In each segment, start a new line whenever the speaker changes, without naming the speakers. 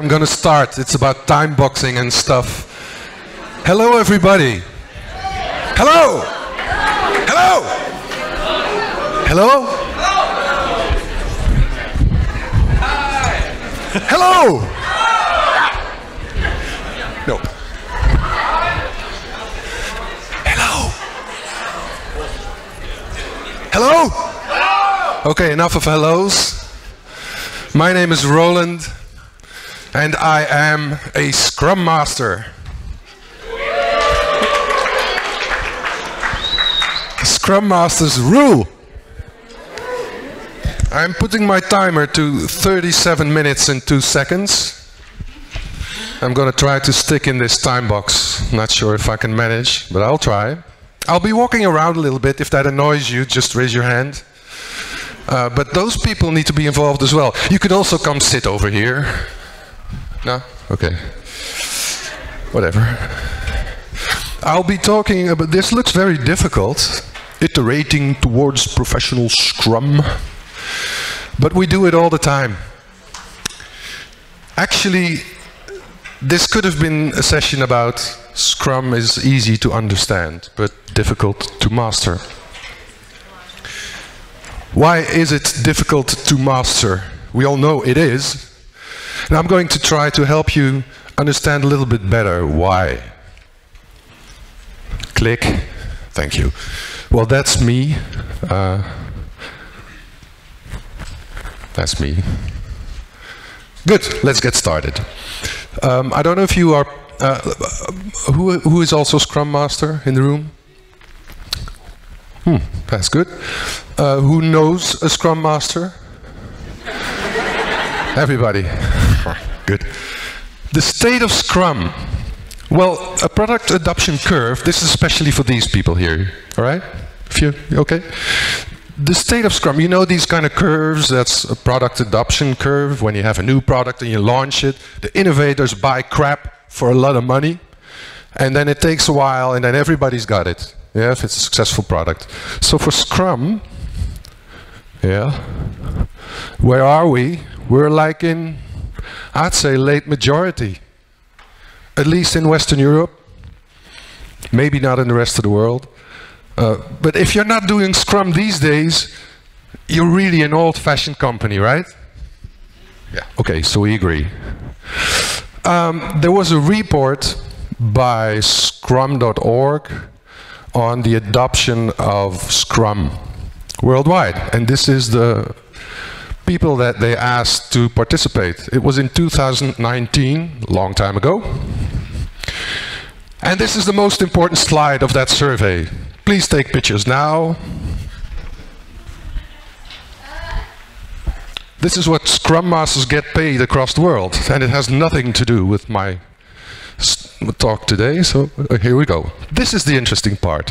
I'm gonna start. It's about time boxing and stuff. Hello, everybody. Hello. Hello. Hello. Hello. No. Hello. Hello. Okay, enough of hellos. My name is Roland, and I am a Scrum Master. Scrum Masters rule. I'm putting my timer to 37 minutes and 2 seconds. I'm going to try to stick in this time box. Not sure if I can manage, but I'll try. I'll be walking around a little bit. If that annoys you, just raise your hand. But those people need to be involved as well. You could also come sit over here. No? Okay. Whatever. I'll be talking about, this looks very difficult. Iterating towards professional Scrum. But we do it all the time. Actually, this could have been a session about Scrum is easy to understand, but difficult to master. Why is it difficult to master? We all know it is. And I'm going to try to help you understand a little bit better why. Click. Thank you. Well, that's me. That's me. Good, let's get started. I don't know if you are, who is also Scrum Master in the room? That's good. Who knows a Scrum Master? Everybody. Good. The state of Scrum. Well, a product adoption curve, this is especially for these people here, all right? If you, okay? The state of Scrum, you know these kind of curves, that's a product adoption curve, when you have a new product and you launch it, the innovators buy crap for a lot of money, and then it takes a while and then everybody's got it, yeah, if it's a successful product. So for Scrum, yeah, where are we? We're like in, I'd say late majority, at least in Western Europe, maybe not in the rest of the world. But if you're not doing Scrum these days, you're really an old-fashioned company, right? Yeah, okay, so we agree. There was a report by Scrum.org on the adoption of Scrum worldwide. And this is the people that they asked to participate. It was in 2019, a long time ago. And this is the most important slide of that survey. Please take pictures now. This is what Scrum Masters get paid across the world, and it has nothing to do with my talk today, so here we go. This is the interesting part.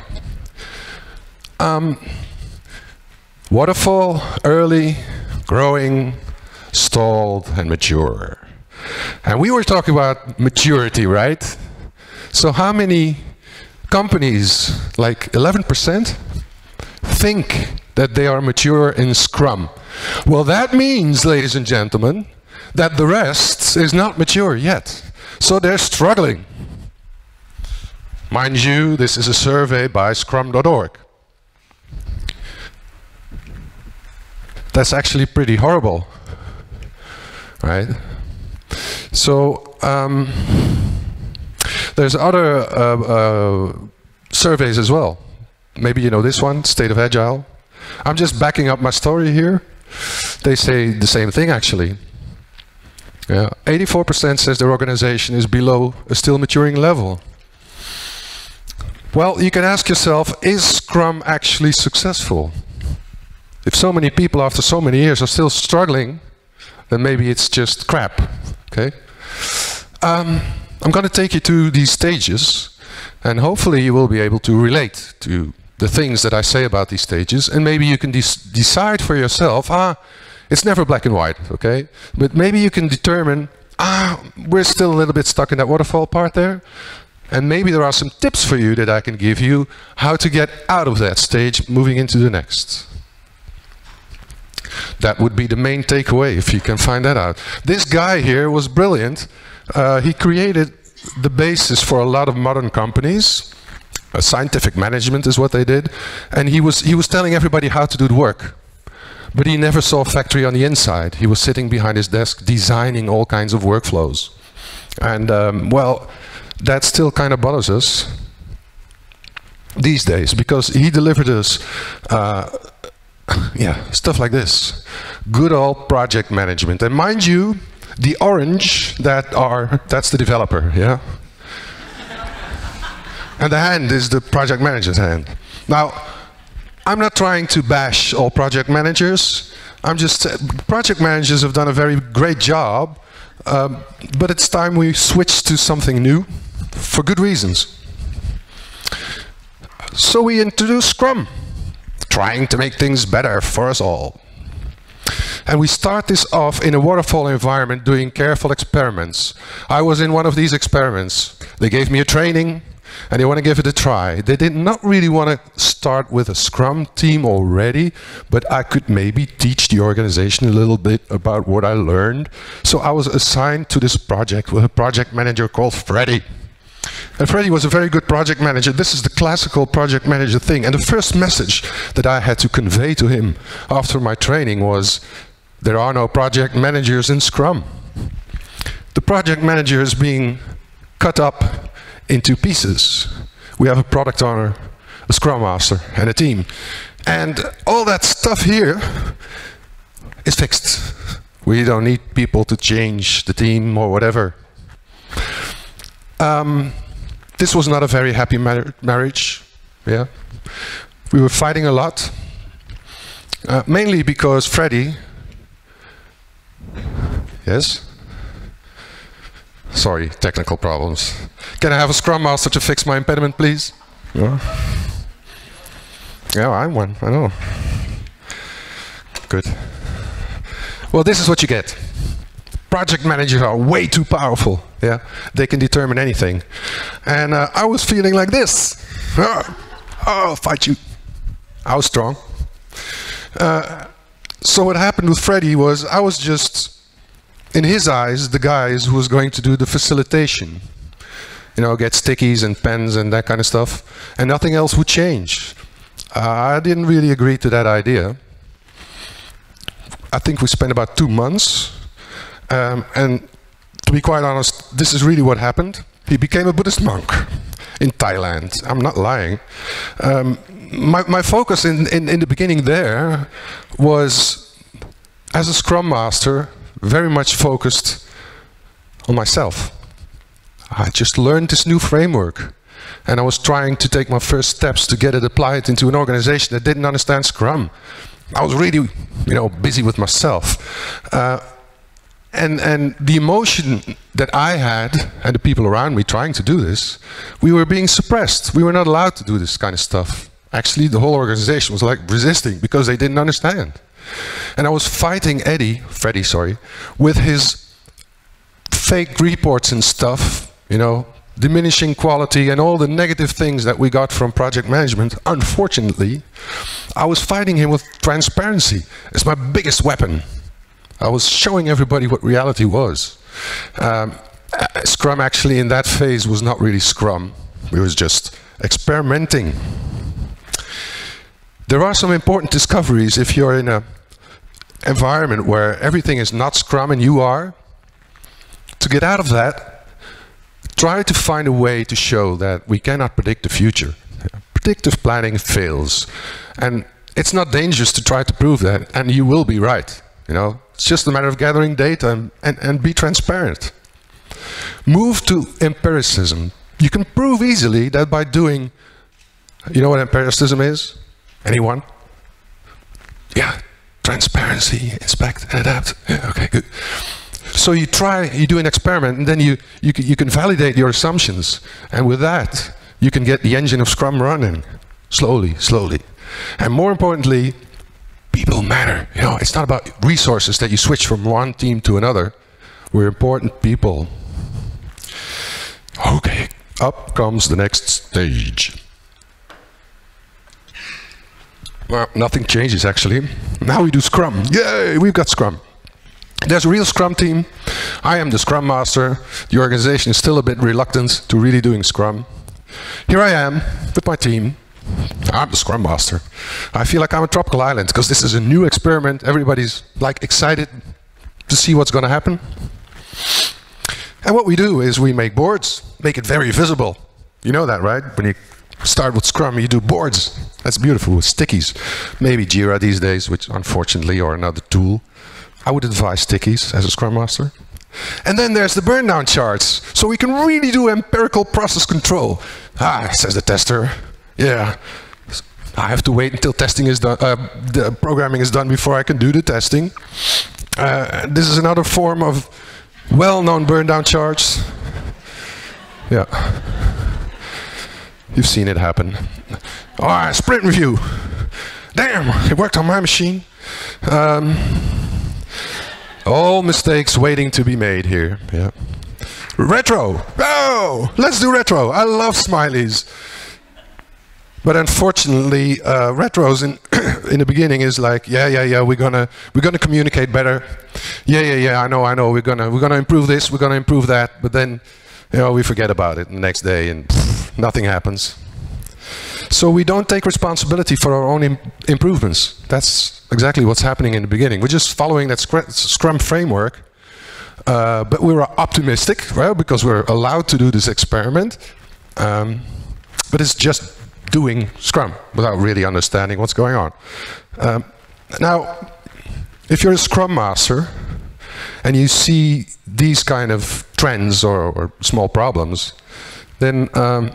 Waterfall, early, growing, stalled, and mature. And we were talking about maturity, right? So how many companies, like 11%, think that they are mature in Scrum? Well, that means, ladies and gentlemen, that the rest is not mature yet. So they're struggling. Mind you, this is a survey by Scrum.org. That's actually pretty horrible, right? So, there's other surveys as well. Maybe you know this one, State of Agile. I'm just backing up my story here. They say the same thing, actually. 84% says their organization is below a still maturing level. Well, you can ask yourself, is Scrum actually successful? If so many people after so many years are still struggling, then maybe it's just crap, okay? I'm going to take you to these stages, and hopefully you will be able to relate to the things that I say about these stages, and maybe you can decide for yourself, it's never black and white, okay? But maybe you can determine, we're still a little bit stuck in that waterfall part there, and maybe there are some tips for you that I can give you how to get out of that stage, moving into the next. That would be the main takeaway, if you can find that out. This guy here was brilliant. He created the basis for a lot of modern companies. Scientific management is what they did. And he was telling everybody how to do the work. But he never saw a factory on the inside. He was sitting behind his desk designing all kinds of workflows. And well, that still kind of bothers us these days, because he delivered us yeah, stuff like this. Good old project management. And mind you, the orange, that's the developer, yeah? And the hand is the project manager's hand. Now, I'm not trying to bash all project managers. I'm just, project managers have done a very great job, but it's time we switch to something new for good reasons. So we introduced Scrum, trying to make things better for us all. And we start this off in a waterfall environment doing careful experiments. I was in one of these experiments. They gave me a training, and they want to give it a try. They did not really want to start with a Scrum team already, but I could maybe teach the organization a little bit about what I learned. So I was assigned to this project with a project manager called Freddy. And Freddy was a very good project manager. This is the classical project manager thing. And the first message that I had to convey to him after my training was, there are no project managers in Scrum. The project manager is being cut up into pieces. We have a product owner, a Scrum Master, and a team. And all that stuff here is fixed. We don't need people to change the team or whatever. This was not a very happy marriage. Yeah, we were fighting a lot, mainly because Freddy. Yes? Sorry, technical problems. Can I have a Scrum Master to fix my impediment, please? Yeah, yeah, I'm one, I know. Good. Well, this is what you get. Project managers are way too powerful. Yeah, they can determine anything. And I was feeling like this. I'll fight you. I was strong. So what happened with Freddy was, I was just, in his eyes, the guys who was going to do the facilitation. You know, get stickies and pens and that kind of stuff, and nothing else would change. I didn't really agree to that idea. I think we spent about 2 months, and to be quite honest, this is really what happened. He became a Buddhist monk in Thailand. I'm not lying. My focus in the beginning there was, as a Scrum Master, very much focused on myself. I just learned this new framework, and I was trying to take my first steps to get it applied into an organization that didn't understand Scrum. I was really, you know, busy with myself. And the emotion that I had, and the people around me trying to do this, we were being suppressed. We were not allowed to do this kind of stuff. Actually, the whole organization was like resisting because they didn't understand. And I was fighting Freddy, sorry, with his fake reports and stuff, you know, diminishing quality and all the negative things that we got from project management. Unfortunately, I was fighting him with transparency. It's my biggest weapon. I was showing everybody what reality was. Scrum actually in that phase was not really Scrum. It was just experimenting. There are some important discoveries if you're in an environment where everything is not Scrum and you are. To get out of that, try to find a way to show that we cannot predict the future. Predictive planning fails. And it's not dangerous to try to prove that, and you will be right. You know, it's just a matter of gathering data and be transparent. Move to empiricism. You can prove easily that by doing, you know what empiricism is? Anyone? Yeah, transparency, inspect, and adapt. Yeah, okay, good. So you do an experiment, and then you can validate your assumptions, and with that, you can get the engine of Scrum running, slowly, slowly. And more importantly, people matter. You know, it's not about resources that you switch from one team to another. We're important people. Okay, up comes the next stage. Well, nothing changes actually. Now we do Scrum. Yay, we've got Scrum. There's a real Scrum team. I am the Scrum Master. The organization is still a bit reluctant to really doing Scrum. Here I am with my team. I'm the Scrum Master. I feel like I'm a tropical island because this is a new experiment. Everybody's like excited to see what's going to happen. And what we do is we make boards, make it very visible. You know that, right? When you start with Scrum, you do boards. That's beautiful with stickies. Maybe Jira these days, which unfortunately, or another tool. I would advise stickies as a Scrum Master. And then there's the burn down charts. So we can really do empirical process control. Ah, says the tester. Yeah, I have to wait until testing is done, the programming is done before I can do the testing. This is another form of well-known burn down charts. Yeah. You've seen it happen. Alright, sprint review. Damn, it worked on my machine. All mistakes waiting to be made here. Yeah. Retro. Oh, let's do retro. I love smileys. But unfortunately, retros in the beginning is like, yeah, we're gonna communicate better. Yeah, I know. We're gonna improve this. We're gonna improve that. But then, we forget about it the next day, and nothing happens. So we don't take responsibility for our own improvements. That's exactly what's happening in the beginning. We're just following that Scrum framework, but we're optimistic, right? Because we're allowed to do this experiment. But it's just doing Scrum without really understanding what's going on. Now, if you're a Scrum Master and you see these kind of trends or small problems, then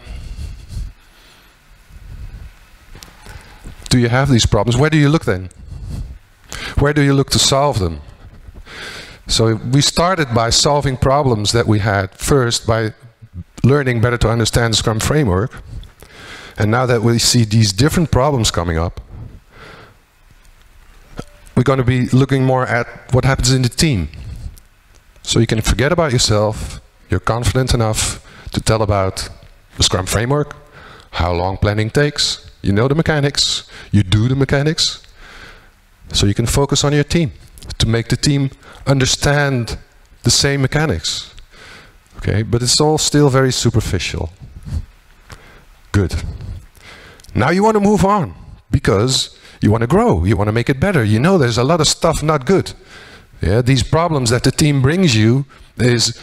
do you have these problems? Where do you look then? Where do you look to solve them? So we started by solving problems that we had first by learning better to understand the Scrum framework. And now that we see these different problems coming up, we're going to be looking more at what happens in the team. So you can forget about yourself, you're confident enough to tell about the Scrum framework, how long planning takes, you know the mechanics, you do the mechanics, so you can focus on your team to make the team understand the same mechanics. Okay, but it's all still very superficial. Good. Now you want to move on because you want to grow, you want to make it better. You know there's a lot of stuff not good. Yeah, these problems that the team brings you is,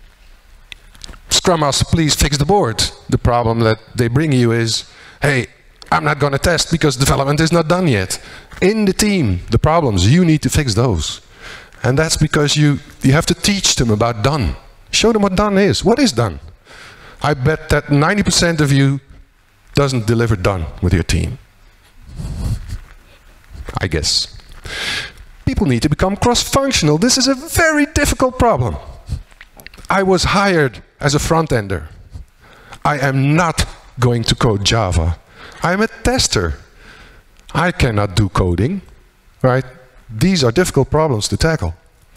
Scrum Master, please fix the board. The problem that they bring you is, hey, I'm not going to test because development is not done yet. In the team, the problems, you need to fix those. And that's because you have to teach them about done. Show them what done is. What is done? I bet that 90% of you doesn't deliver done with your team. I guess. People need to become cross-functional. This is a very difficult problem. I was hired as a front-ender. I am not going to code Java. I'm a tester. I cannot do coding, right? These are difficult problems to tackle.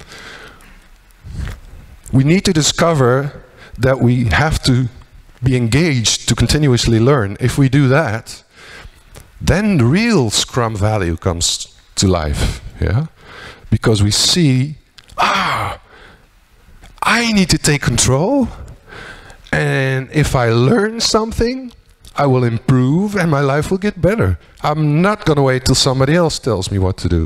We need to discover that we have to be engaged to continuously learn. If we do that, then the real Scrum value comes to life, yeah? Because we see, I need to take control, and if I learn something, I will improve and my life will get better. I'm not going to wait till somebody else tells me what to do.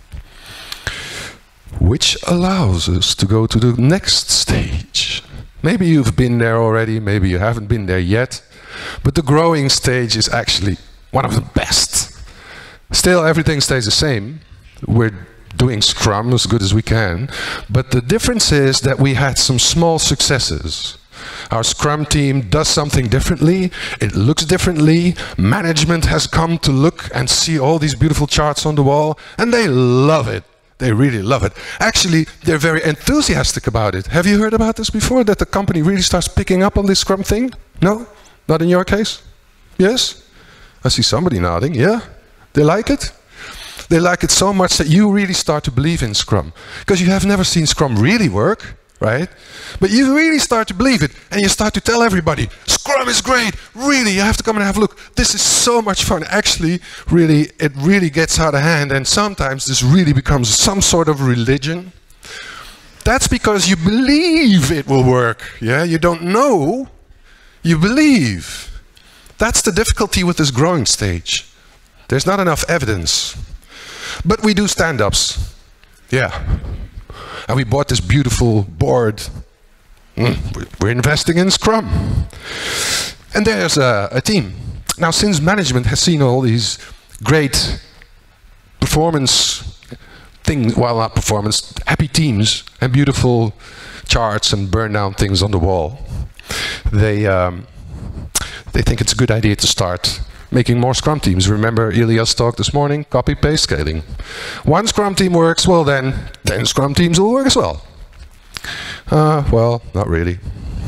Which allows us to go to the next stage. Maybe you've been there already, maybe you haven't been there yet, but the growing stage is actually one of the best. Still, everything stays the same. We're doing Scrum as good as we can, but the difference is that we had some small successes. Our Scrum team does something differently, it looks differently, management has come to look and see all these beautiful charts on the wall, and they love it. They really love it. Actually, they're very enthusiastic about it. Have you heard about this before, that the company really starts picking up on this Scrum thing? No? Not in your case? Yes? I see somebody nodding, yeah? They like it? They like it so much that you really start to believe in Scrum. Because you have never seen Scrum really work, right? But you really start to believe it, and you start to tell everybody, Scrum Scrum is great. Really, you have to come and have a look. This is so much fun. Actually, really, it really gets out of hand, and sometimes this really becomes some sort of religion. That's because you believe it will work. Yeah, you don't know, you believe. That's the difficulty with this growing stage. There's not enough evidence. But we do stand-ups. Yeah. And we bought this beautiful board. We're investing in Scrum. And there's a team. Now, since management has seen all these great performance things, well, not performance, happy teams and beautiful charts and burn down things on the wall, they think it's a good idea to start making more Scrum teams. Remember Ilya's talk this morning, copy-paste scaling. One Scrum team works, well then 10 Scrum teams will work as well. Well, not really.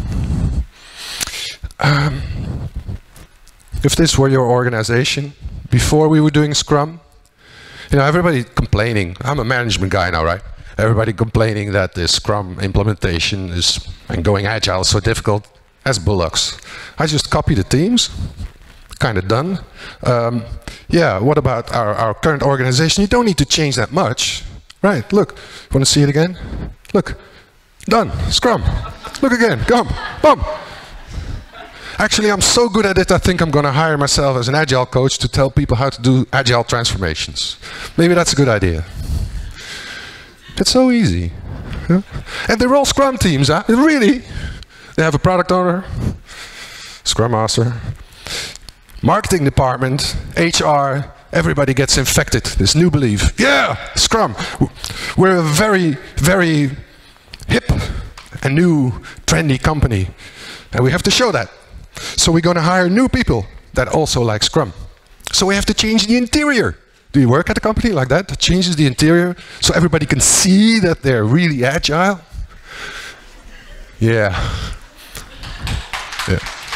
If this were your organization, before we were doing Scrum, you know, everybody complaining. I'm a management guy now, right? Everybody complaining that the Scrum implementation and going Agile is so difficult. As bullocks. I just copy the teams. Kind of done. Yeah, what about our current organization? You don't need to change that much. Right, look. Want to see it again? Look. Done. Scrum. Look again. Come. Boom. Actually, I'm so good at it, I think I'm going to hire myself as an Agile coach to tell people how to do Agile transformations. Maybe that's a good idea. It's so easy. Yeah? And they're all Scrum teams, huh? Really? They have a product owner, Scrum Master, marketing department, HR, everybody gets infected. This new belief. Yeah, Scrum. We're a very, very hip and new, trendy company. And we have to show that. So we're going to hire new people that also like Scrum. So we have to change the interior. Do you work at a company like that? That changes the interior so everybody can see that they're really agile? Yeah. Yeah.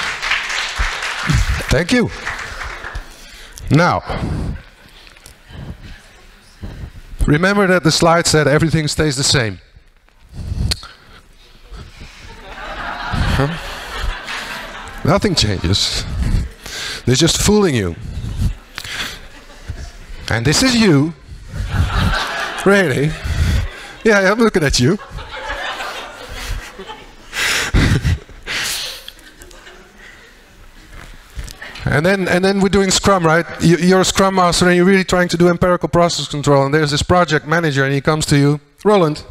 Thank you. Now, remember that the slide said everything stays the same. Huh? Nothing changes. They're just fooling you. And this is you. Really? Yeah, I'm looking at you. And then we're doing Scrum, right? You're a Scrum Master and you're really trying to do empirical process control, and there's this project manager and he comes to you, Roland,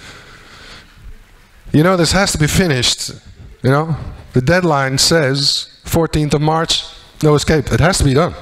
you know, this has to be finished, you know? The deadline says 14th of March, no escape. It has to be done.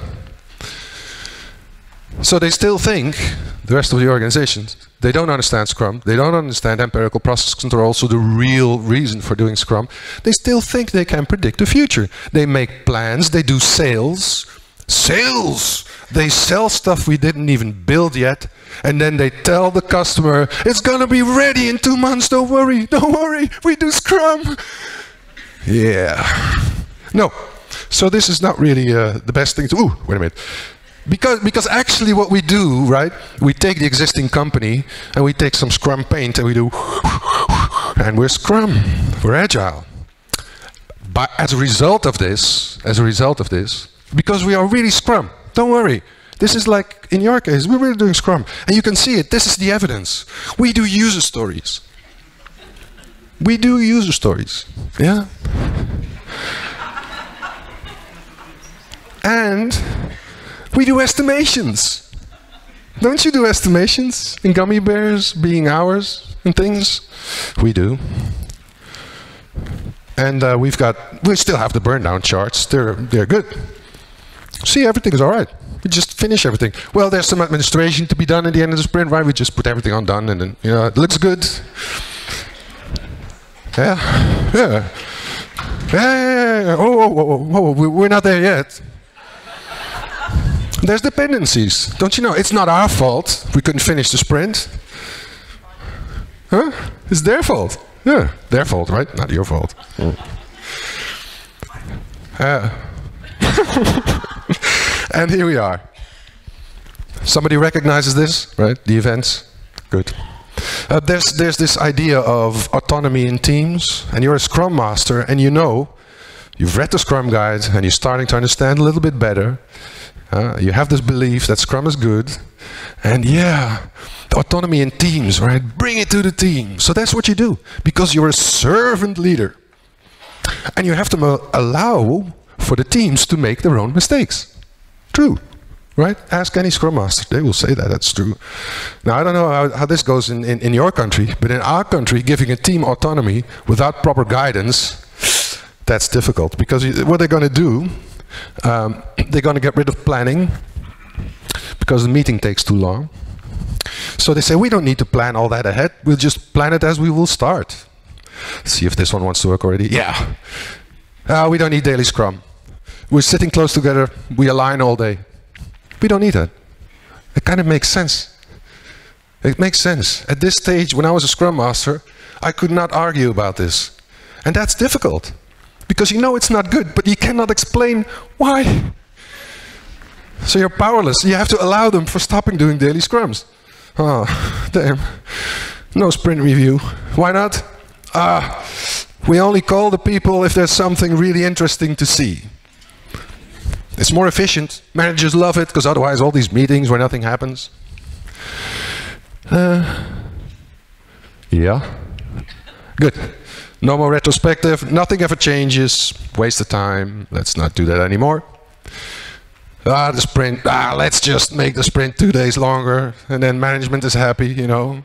So they still think, the rest of the organizations, they don't understand Scrum, they don't understand empirical process control, so the real reason for doing Scrum, they still think they can predict the future. They make plans, they do sales. Sales! They sell stuff we didn't even build yet, and then they tell the customer, it's gonna be ready in 2 months, don't worry, we do Scrum. Yeah. No. So this is not really the best thing to, ooh, wait a minute. Because actually what we do, right, we take the existing company and we take some Scrum paint and we do, and we're Scrum, we're Agile. But as a result of this, because we are really Scrum, don't worry. This is like, in your case, we're really doing Scrum. And you can see it, this is the evidence. We do user stories. We do user stories, yeah? And we do estimations. Don't you do estimations in gummy bears being hours and things? We do. And we still have the burn down charts. They're good. See, everything is all right. We just finish everything. Well, there's some administration to be done at the end of the sprint, right? We just put everything on done, and then, you know, it looks good. Yeah, yeah. Yeah. Oh, we're not there yet. There's dependencies. Don't you know? It's not our fault we couldn't finish the sprint. Huh? It's their fault. Yeah, their fault, right? Not your fault. And here we are. Somebody recognizes this, right? The events. Good. There's this idea of autonomy in teams, and you're a Scrum Master, and you know You've read the Scrum Guide, and you're starting to understand a little bit better. You have this belief that Scrum is good. And yeah, the autonomy in teams, right? Bring it to the team. So that's what you do, because you're a servant leader. And you have to allow for the teams to make their own mistakes. True, right? Ask any Scrum Master, they will say that, that's true. Now, I don't know how this goes in your country, but in our country, giving a team autonomy without proper guidance, that's difficult. Because what they're going to do, they're going to get rid of planning, because the meeting takes too long. So they say, we don't need to plan all that ahead, we'll just plan it as we will start. See if this one wants to work already. Yeah. We don't need daily Scrum. We're sitting close together, we align all day. We don't need that. It kind of makes sense. It makes sense. At this stage, when I was a Scrum Master, I could not argue about this. And that's difficult. Because you know it's not good, but you cannot explain why. So you're powerless. You have to allow them for stopping doing daily Scrums. Oh, damn. No sprint review. Why not? We only call the people if there's something really interesting to see. It's more efficient. Managers love it, because otherwise all these meetings where nothing happens. Yeah. Good. No more retrospective. Nothing ever changes. Waste of time. Let's not do that anymore. The sprint. Let's just make the sprint 2 days longer, and then management is happy, you know.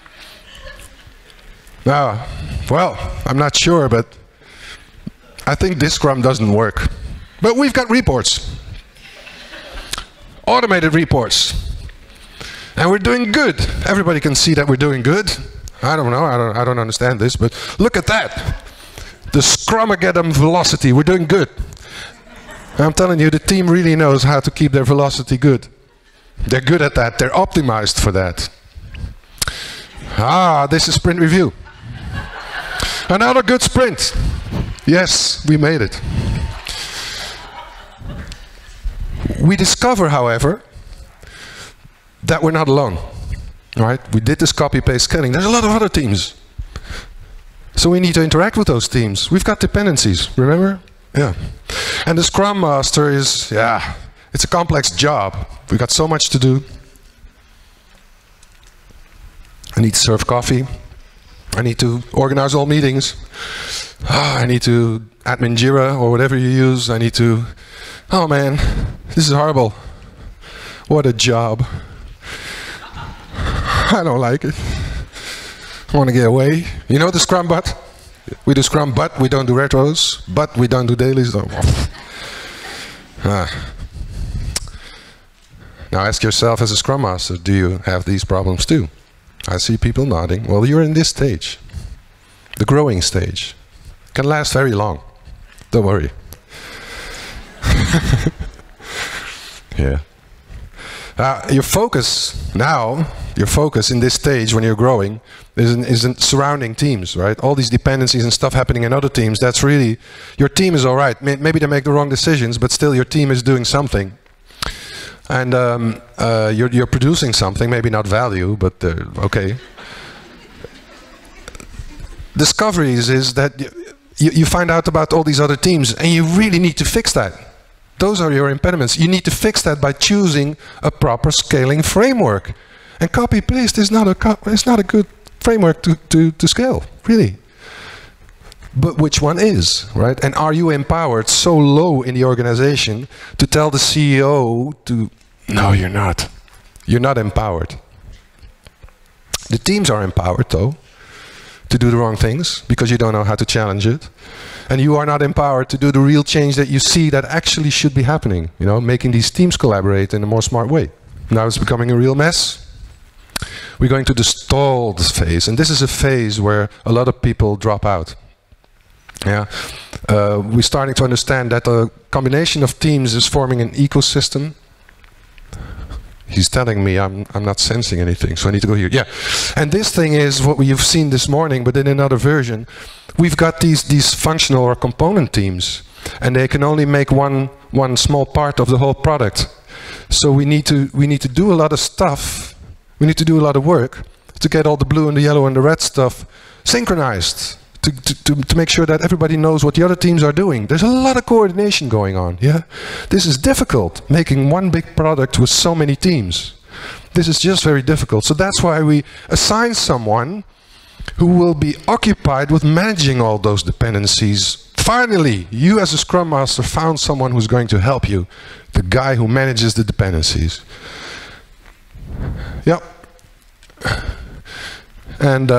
Well, I'm not sure, but I think this Scrum doesn't work. But we've got reports. Automated reports. And we're doing good. Everybody can see that we're doing good. I don't know, I don't understand this, but look at that. The Scrumageddon velocity, we're doing good. I'm telling you, the team really knows how to keep their velocity good. They're good at that, they're optimized for that. This is sprint review. Another good sprint. Yes, we made it. We discover, however, that we're not alone. Right? We did this copy-paste scanning. There's a lot of other teams. So we need to interact with those teams. We've got dependencies, remember? Yeah. And the Scrum Master is, it's a complex job. We've got so much to do. I need to serve coffee. I need to organize all meetings. I need to admin Jira or whatever you use. I need to, oh man, this is horrible. What a job. I don't like it. I want to get away. You know the Scrum but? We do Scrum but we don't do retros, but we don't do dailies. Now ask yourself as a Scrum Master, do you have these problems too? I see people nodding. Well, you're in this stage. The growing stage. Can last very long. Don't worry. Yeah. Your focus in this stage when you're growing is in surrounding teams, right? All these dependencies and stuff happening in other teams, that's really, your team is all right. Maybe they make the wrong decisions, but still your team is doing something. And you're producing something, maybe not value, but okay. Discoveries is that you find out about all these other teams, and you really need to fix that. Those are your impediments. You need to fix that by choosing a proper scaling framework. And copy-paste is not a good framework to scale, really. But which one is, right? And are you empowered so low in the organization to tell the CEO to, no, you're not. You're not empowered. The teams are empowered, though, to do the wrong things, because you don't know how to challenge it. And you are not empowered to do the real change that you see that actually should be happening, you know, making these teams collaborate in a more smart way. Now it's becoming a real mess. We're going to the stalled phase, and this is a phase where a lot of people drop out. Yeah, we're starting to understand that a combination of teams is forming an ecosystem. He's telling me I'm not sensing anything, so I need to go here. Yeah, and this thing is what we've seen this morning, but in another version. We've got these functional or component teams, and they can only make one small part of the whole product. So we need to do a lot of stuff. We need to do a lot of work to get all the blue and the yellow and the red stuff synchronized to make sure that everybody knows what the other teams are doing. There's a lot of coordination going on. Yeah, this is difficult, making one big product with so many teams. This is just very difficult. So that's why we assign someone who will be occupied with managing all those dependencies. Finally, you as a Scrum Master found someone who's going to help you, the guy who manages the dependencies. Yep. And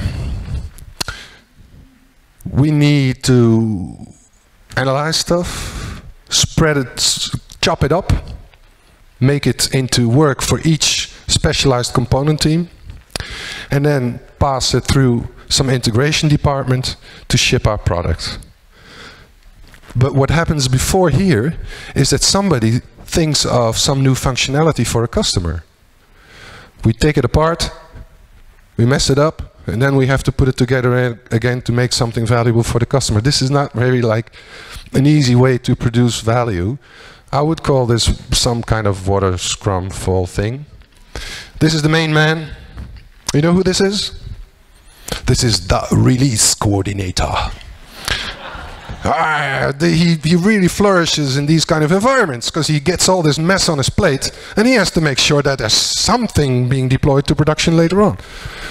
we need to analyze stuff, spread it, chop it up, make it into work for each specialized component team, and then pass it through some integration department to ship our product. But what happens before here is that somebody thinks of some new functionality for a customer. We take it apart, we mess it up, and then we have to put it together again to make something valuable for the customer. This is not very like an easy way to produce value. I would call this some kind of water scrum fall thing. This is the main man. You know who this is? This is the release coordinator. He really flourishes in these kind of environments because he gets all this mess on his plate and he has to make sure that there's something being deployed to production later on.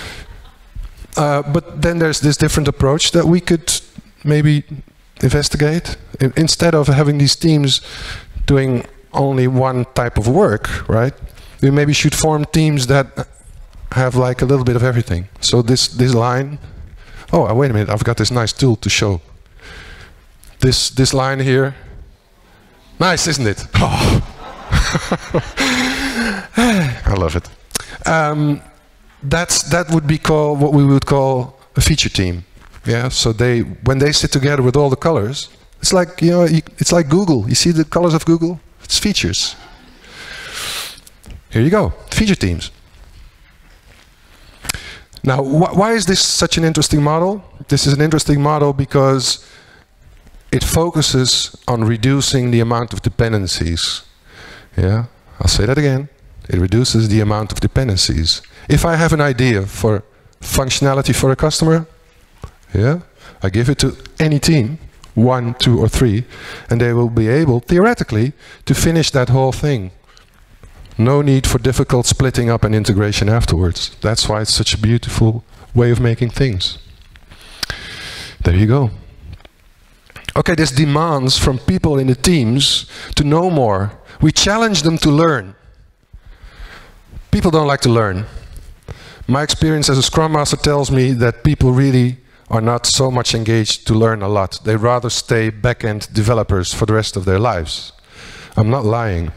But then there's this different approach that we could maybe investigate. Instead of having these teams doing only one type of work, right? We maybe should form teams that have like a little bit of everything. So this line, oh wait a minute, I've got this nice tool to show. This line here, nice, isn't it? Oh. I love it. That would be called what we would call a feature team. Yeah. So when they sit together with all the colors, it's like it's like Google. You see the colors of Google? It's features. Here you go, feature teams. Now, why is this such an interesting model? This is an interesting model because it focuses on reducing the amount of dependencies. Yeah, I'll say that again. It reduces the amount of dependencies. If I have an idea for functionality for a customer, yeah, I give it to any team, 1, 2, or 3, and they will be able, theoretically, to finish that whole thing. No need for difficult splitting up and integration afterwards. That's why it's such a beautiful way of making things. There you go. Okay, this demands from people in the teams to know more. We challenge them to learn. People don't like to learn. My experience as a Scrum Master tells me that people really are not so much engaged to learn a lot. They rather stay back-end developers for the rest of their lives. I'm not lying.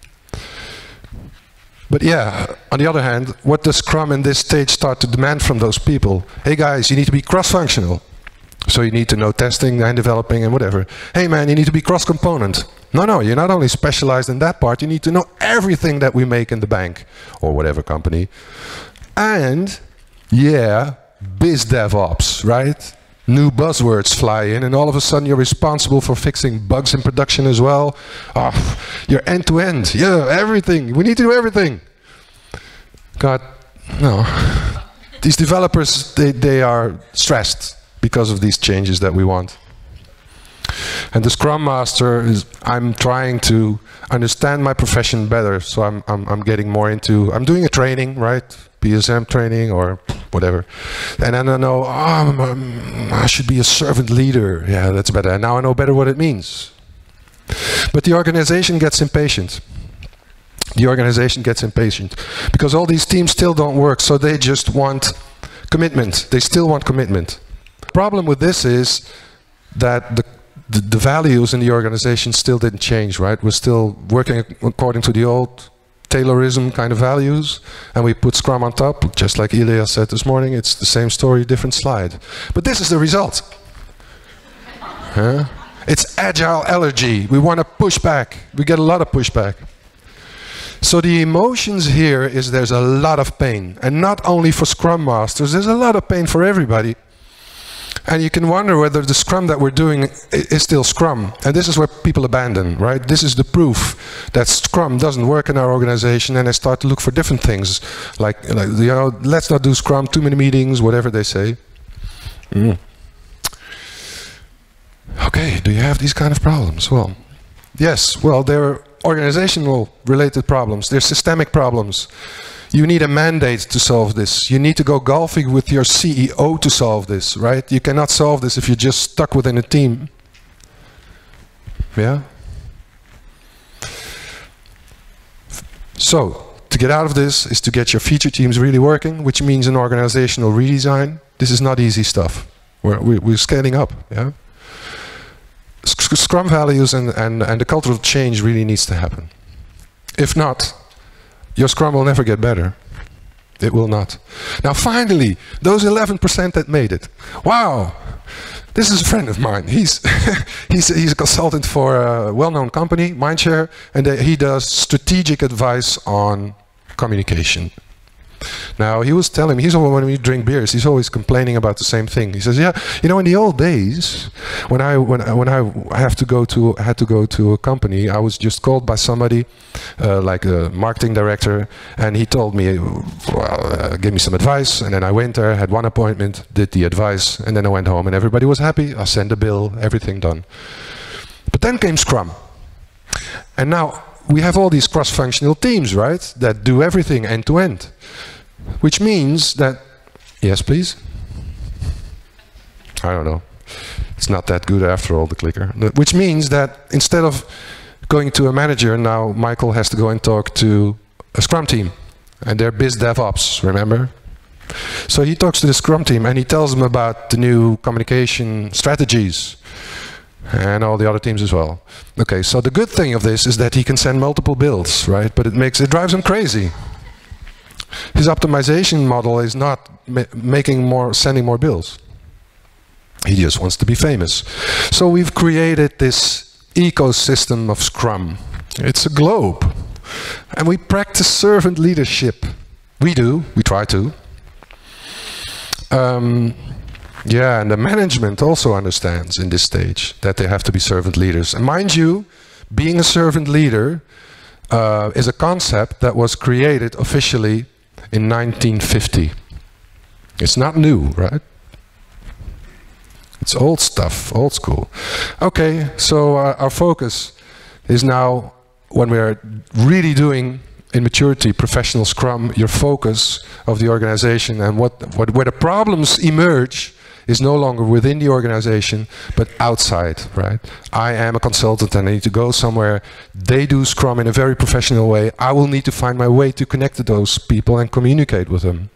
But yeah, on the other hand, what does Scrum in this stage start to demand from those people? Hey guys, you need to be cross-functional. So you need to know testing and developing and whatever. Hey man, you need to be cross-component. No, you're not only specialized in that part, you need to know everything that we make in the bank or whatever company. And yeah, biz DevOps, right? New buzzwords fly in and all of a sudden you're responsible for fixing bugs in production as well. Oh, you're end-to-end. Yeah, everything. We need to do everything. God, no. These developers, they are stressed because of these changes that we want. And the Scrum Master is, I'm trying to understand my profession better, so I'm getting more into, I'm doing a training, right? PSM training or whatever. And then I know, I should be a servant leader. Yeah, that's better. And now I know better what it means. But the organization gets impatient. The organization gets impatient because all these teams still don't work, so they just want commitment. They still want commitment. The problem with this is that the values in the organization still didn't change, right? We're still working according to the old Taylorism kind of values, and we put Scrum on top, just like Ilya said this morning. It's the same story, different slide. But this is the result. Huh? It's agile allergy. We want to push back. We get a lot of pushback. So the emotions here is there's a lot of pain, and not only for Scrum Masters, there's a lot of pain for everybody. And you can wonder whether the Scrum that we're doing is still Scrum. And this is where people abandon, right? This is the proof that Scrum doesn't work in our organization, and they start to look for different things. Like let's not do Scrum, too many meetings, whatever they say. Okay, do you have these kind of problems? Well, yes, well, they're organizational related problems. They're systemic problems. You need a mandate to solve this. You need to go golfing with your CEO to solve this, right? You cannot solve this if you're just stuck within a team. Yeah? So, to get out of this is to get your feature teams really working, which means an organizational redesign. This is not easy stuff. We're scaling up, yeah? Scrum values and the cultural change really needs to happen. If not, your Scrum will never get better. It will not. Now finally, those 11% that made it. Wow! This is a friend of mine. He's a consultant for a well-known company, Mindshare, and he does strategic advice on communication. Now he was telling me, when we drink beers, he's always complaining about the same thing. He says, "Yeah, you know, in the old days, when I had to go to a company, I was just called by somebody, like a marketing director, and he told me, well, give me some advice, and then I went there, had one appointment, did the advice, and then I went home, and everybody was happy. I sent a bill, everything done. But then came Scrum, and now we have all these cross-functional teams, right, that do everything end to end. Which means that, yes please? I don't know. It's not that good after all, the clicker. Which means that instead of going to a manager, now Michael has to go and talk to a Scrum team. And they're biz DevOps, remember? So he talks to the Scrum team and he tells them about the new communication strategies. And all the other teams as well. Okay, so the good thing of this is that he can send multiple builds, right? But it drives him crazy. His optimization model is not sending more bills. He just wants to be famous. So we've created this ecosystem of Scrum. It's a globe. And we practice servant leadership. We try to. Yeah, and the management also understands in this stage that they have to be servant leaders. And mind you, being a servant leader is a concept that was created officially in 1950. It's not new, right? It's old stuff, old school. Okay, so our focus is now, when we are really doing in maturity professional Scrum, your focus of the organization and where the problems emerge is no longer within the organization, but outside, right? I am a consultant and I need to go somewhere. They do Scrum in a very professional way. I will need to find my way to connect to those people and communicate with them.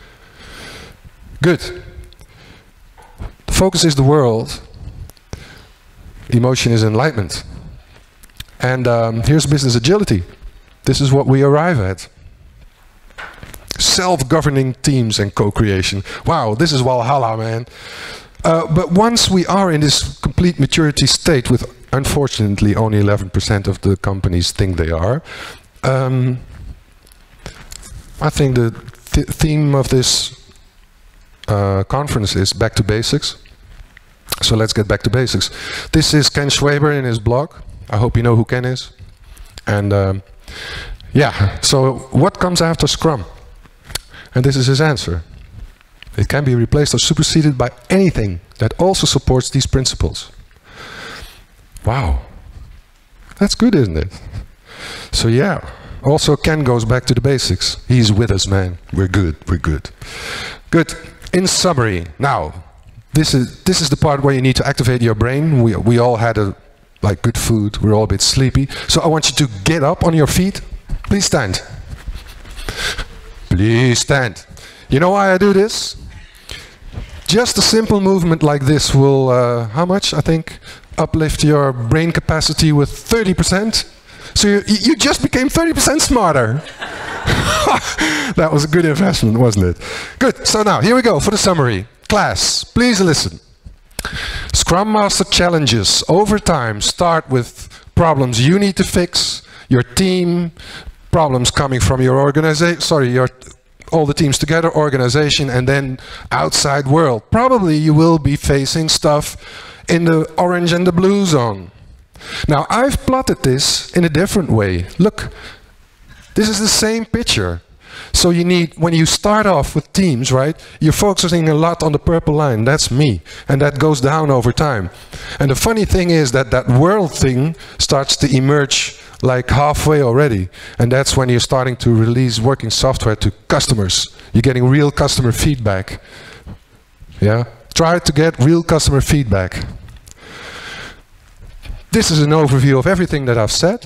Good. The focus is the world. Emotion is enlightenment. And here's business agility. This is what we arrive at. Self-governing teams and co-creation. Wow, this is Valhalla, man. But once we are in this complete maturity state, with unfortunately only 11% of the companies think they are, I think the theme of this conference is back to basics. So let's get back to basics. This is Ken Schwaber in his blog. I hope you know who Ken is. And yeah, so what comes after Scrum? And this is his answer. It can be replaced or superseded by anything that also supports these principles. Wow. That's good, isn't it? So yeah, also Ken goes back to the basics. He's with us, man. We're good, we're good. Good. In summary, now, this is the part where you need to activate your brain. We all had like good food, we're all a bit sleepy. So I want you to get up on your feet. Please stand. Please stand. You know why I do this? Just a simple movement like this will, how much, I think, uplift your brain capacity with 30%. So you just became 30% smarter. That was a good investment, wasn't it? Good, so now, here we go for the summary. Class, please listen. Scrum Master challenges over time start with problems you need to fix, your team, problems coming from your organization, all the teams together, organization, and then outside world. Probably you will be facing stuff in the orange and the blue zone. Now I've plotted this in a different way. Look, this is the same picture. So you need, when you start off with teams, right, you're focusing a lot on the purple line. That's me. And that goes down over time. And the funny thing is that that world thing starts to emerge like halfway already. And that's when you're starting to release working software to customers. You're getting real customer feedback. Yeah? Try to get real customer feedback. This is an overview of everything that I've said.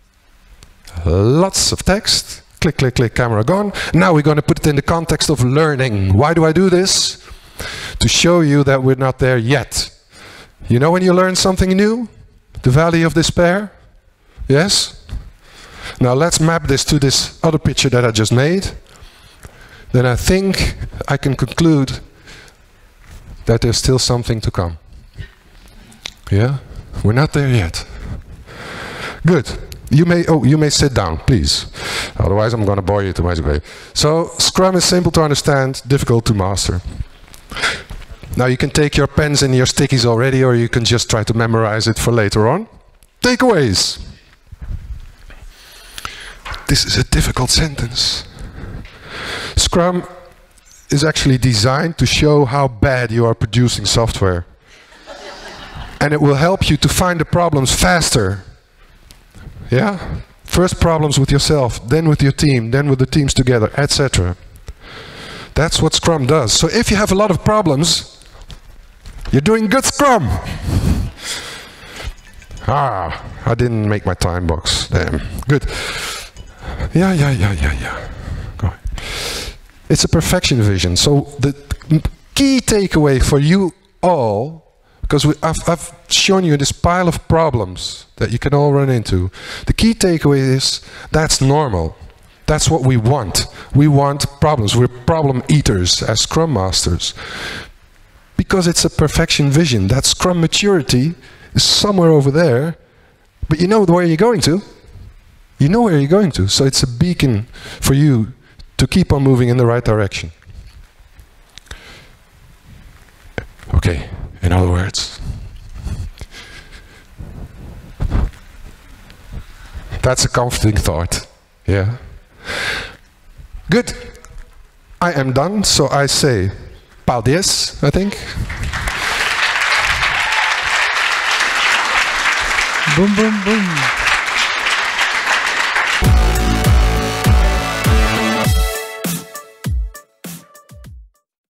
Lots of text. Click, click, click, camera gone. Now we're going to put it in the context of learning. Why do I do this? To show you that we're not there yet. You know when you learn something new? The valley of despair? Yes? Now let's map this to this other picture that I just made. Then I think I can conclude that there's still something to come. Yeah? We're not there yet. Good. You may sit down, please. Otherwise I'm going to bore you to my grave. So, Scrum is simple to understand, difficult to master. Now you can take your pens and your stickies already, or you can just try to memorize it for later on. Takeaways. This is a difficult sentence. Scrum is actually designed to show how bad you are producing software. And it will help you to find the problems faster. Yeah? First problems with yourself, then with your team, then with the teams together, etc. That's what Scrum does. So if you have a lot of problems, you're doing good Scrum. Ah, I didn't make my time box. Damn. Good. Yeah. Go ahead. It's a perfection vision. So the key takeaway for you all, because I've shown you this pile of problems that you can all run into. The key takeaway is that's normal. That's what we want. We want problems. We're problem eaters as Scrum Masters. Because it's a perfection vision. That Scrum maturity is somewhere over there. But you know where you're going to. You know where you're going to. So it's a beacon for you to keep on moving in the right direction. Okay. In other words, that's a comforting thought. Yeah. Good. I am done, so I say paldies, I think.
Boom, boom, boom.